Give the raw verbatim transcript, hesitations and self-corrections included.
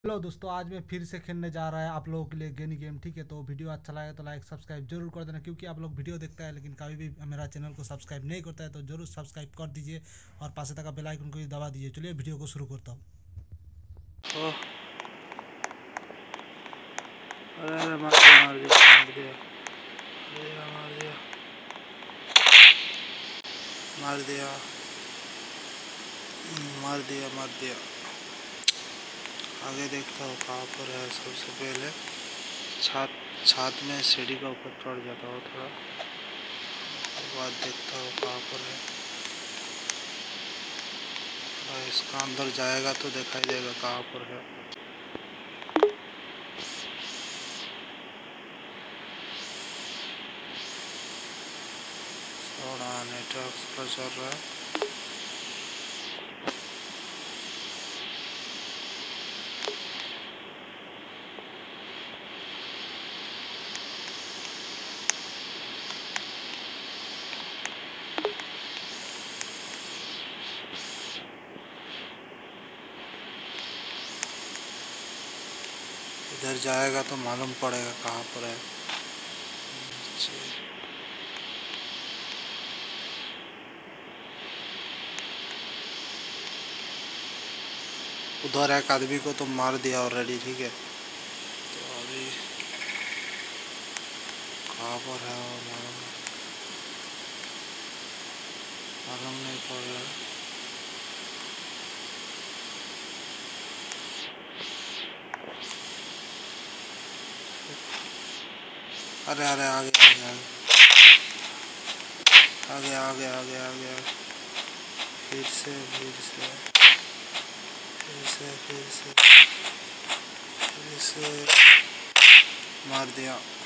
Hello दोस्तों, आज मैं फिर से खेलने जा रहा है आप लोगों के लिए गेनी गेम। ठीक है, तो वीडियो अच्छा लगे तो लाइक सब्सक्राइब जरूर कर देना, क्योंकि आप लोग वीडियो देखता है लेकिन कभी भी मेरा चैनल को सब्सक्राइब नहीं करता है, तो जरूर सब्सक्राइब कर दीजिए और पास तक बेल आइकन को भी दबा दीजिए। चलिए वीडियो को शुरू करता हूँ। अरे मार दिया मार दिया मार दिया मार दिया मार दिया मार दिया मार दिया। आगे देखता हूँ कहाँ पर है। सबसे पहले छात छात में सीढ़ी का ऊपर चढ़ जाता हूँ थोड़ा, उसके बाद देखता हूँ कहाँ पर है। और इसका अंदर जाएगा तो दिखाई देगा कहाँ पर है। थोड़ा नेटवर्क पर चल रहा है। इधर जाएगा तो मालूम पड़ेगा कहाँ पर है। उधर एक आदमी को तो मार दिया ऑलरेडी। ठीक है, तो अभी कहाँ पर है वो मालूम मालूम नहीं पड़ रहा। अरे अरे आगे आगे आगे आगे आगे आगे आगे फिर से फिर से फिर से फिर से फिर से मार दिया।